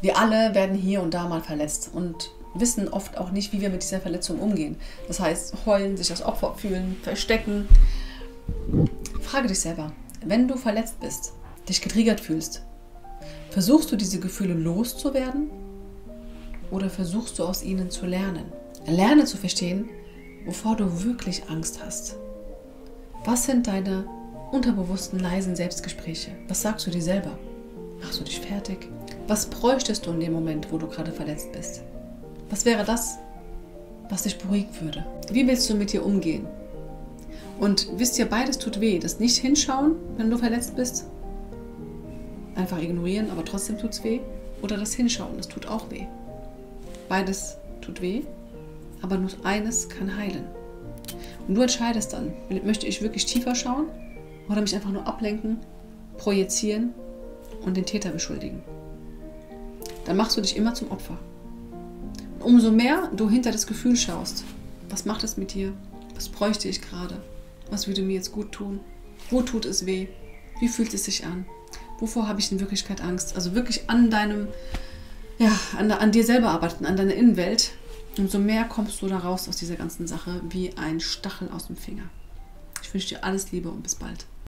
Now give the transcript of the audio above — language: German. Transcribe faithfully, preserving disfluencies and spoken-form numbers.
Wir alle werden hier und da mal verletzt und wissen oft auch nicht, wie wir mit dieser Verletzung umgehen. Das heißt, heulen, sich als Opfer fühlen, verstecken. Frage dich selber, wenn du verletzt bist, dich getriggert fühlst, versuchst du diese Gefühle loszuwerden oder versuchst du aus ihnen zu lernen? Lerne zu verstehen, wovor du wirklich Angst hast. Was sind deine unterbewussten, leisen Selbstgespräche? Was sagst du dir selber? Machst du dich fertig? Was bräuchtest du in dem Moment, wo du gerade verletzt bist? Was wäre das, was dich beruhigen würde? Wie willst du mit dir umgehen? Und wisst ihr, beides tut weh. Das nicht hinschauen, wenn du verletzt bist, einfach ignorieren, aber trotzdem tut es weh. Oder das Hinschauen, das tut auch weh. Beides tut weh, aber nur eines kann heilen. Und du entscheidest dann, möchte ich wirklich tiefer schauen oder mich einfach nur ablenken, projizieren und den Täter beschuldigen. Dann machst du dich immer zum Opfer. Und umso mehr du hinter das Gefühl schaust, was macht es mit dir, was bräuchte ich gerade, was würde mir jetzt gut tun, wo tut es weh, wie fühlt es sich an, wovor habe ich in Wirklichkeit Angst, also wirklich an deinem, ja, an, an dir selber arbeiten, an deiner Innenwelt. Umso mehr kommst du da raus aus dieser ganzen Sache wie ein Stachel aus dem Finger. Ich wünsche dir alles Liebe und bis bald.